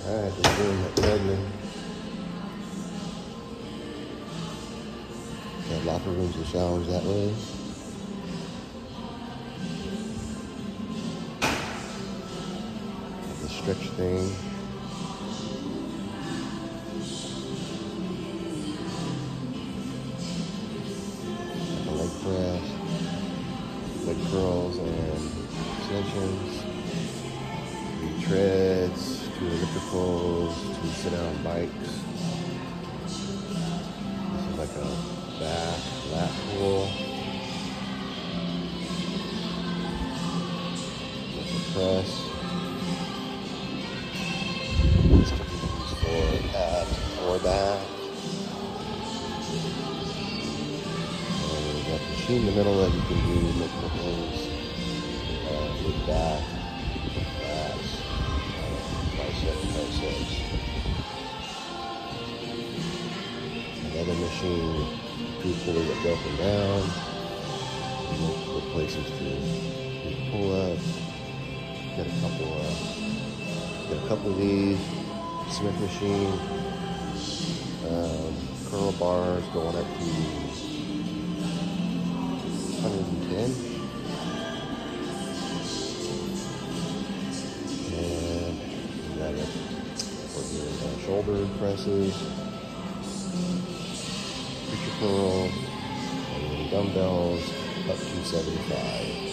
Alright, the gym at Medley. Got locker rooms and showers that way. Got the stretch thing. Got the leg press, leg curls and extensions. 3 treads, 2 ellipticals, 2 sit-down bikes. This is like a back lat pull. That's a press. This can be used for abs or back. And we got the machine in the middle that you can do multiple things with back, abs, triceps. Another machine, 2 pulleys that go up and down, multiple places to do pull-ups. Got a couple of these. Smith machine, curl bars going up to 110. And we got it for your shoulder presses, preacher curl, and dumbbells up to 75.